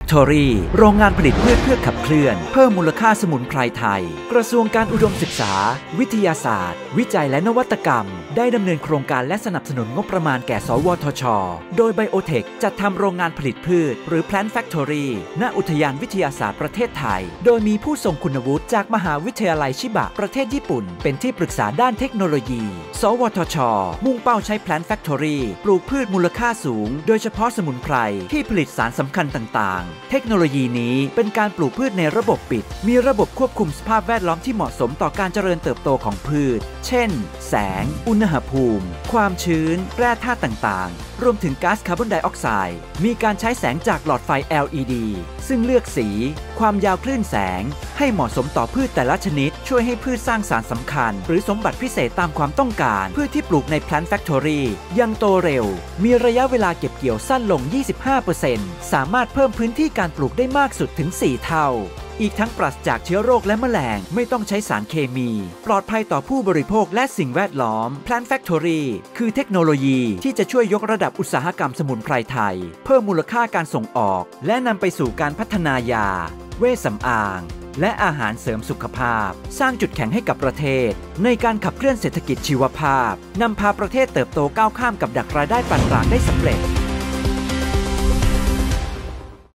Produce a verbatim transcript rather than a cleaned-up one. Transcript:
Factory โรงงานผลิตพืชเพื่อขับเคลื่อนเพิ่มมูลค่าสมุนไพรไทยกระทรวงการอุดมศึกษาวิทยาศาสตร์วิจัยและนวัตกรรมได้ดำเนินโครงการและสนับสนุนงบประมาณแก่สวทช.โดย Biotech จัดทำโรงงานผลิตพืชหรือ Plant Factory ณอุทยานวิทยาศาสตร์ประเทศไทยโดยมีผู้ทรงคุณวุฒิจากมหาวิทยาลัยชิบะประเทศญี่ปุ่นเป็นที่ปรึกษาด้านเทคโนโลยี สวทช.มุ่งเป้าใช้ Plant Factory ปลูกพืชมูลค่าสูงโดยเฉพาะสมุนไพรที่ผลิตสารสำคัญต่างๆเทคโนโลยีนี้เป็นการปลูกพืชในระบบปิดมีระบบควบคุมสภาพแวดล้อมที่เหมาะสมต่อการเจริญเติบโตของพืชเช่นแสงอุณหภูมิความชื้นแร่ธาตุต่างๆรวมถึงก๊าซคาร์บอนไดออกไซด์มีการใช้แสงจากหลอดไฟ แอล อี ดี ซึ่งเลือกสีความยาวคลื่นแสงให้เหมาะสมต่อพืชแต่ละชนิดช่วยให้พืชสร้างสารสำคัญหรือสมบัติพิเศษตามความต้องการพืชที่ปลูกใน Plant Factory ยังโตเร็วมีระยะเวลาเก็บเกี่ยวสั้นลง ยี่สิบห้าเปอร์เซ็นต์ สามารถเพิ่มพื้นที่การปลูกได้มากสุดถึง สี่ เท่าอีกทั้งปราศจากเชื้อโรคและแมลงไม่ต้องใช้สารเคมีปลอดภัยต่อผู้บริโภคและสิ่งแวดล้อม Plant Factory คือเทคโนโลยีที่จะช่วยยกระดับอุตสาหกรรมสมุนไพรไทยเพิ่มมูลค่าการส่งออกและนำไปสู่การพัฒนายาเวชสำอางและอาหารเสริมสุขภาพสร้างจุดแข็งให้กับประเทศในการขับเคลื่อนเศรษฐกิจชีวภาพนำพาประเทศเติบโตก้าวข้ามกับดักรายได้ปานกลางได้สำเร็จ